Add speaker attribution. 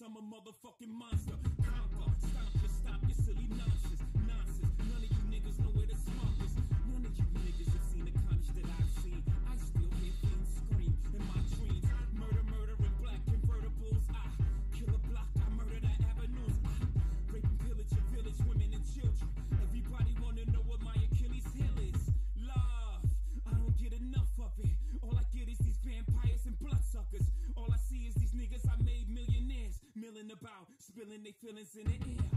Speaker 1: I'm a motherfucking monster. Conquer, stop your silly nonsense. None of you niggas know where the smoke is. None of you niggas have seen the carnage that I've seen. I still hear things scream in my dreams. Murder in black convertibles. I kill a block, I murder the avenues. I rape and pillage your village, women and children. Everybody wanna know what my Achilles heel is. Love, I don't get enough of it. All I get is these vampires and bloodsuckers. All I see is these niggas I made millionaires, milling about, spilling their feelings in the air.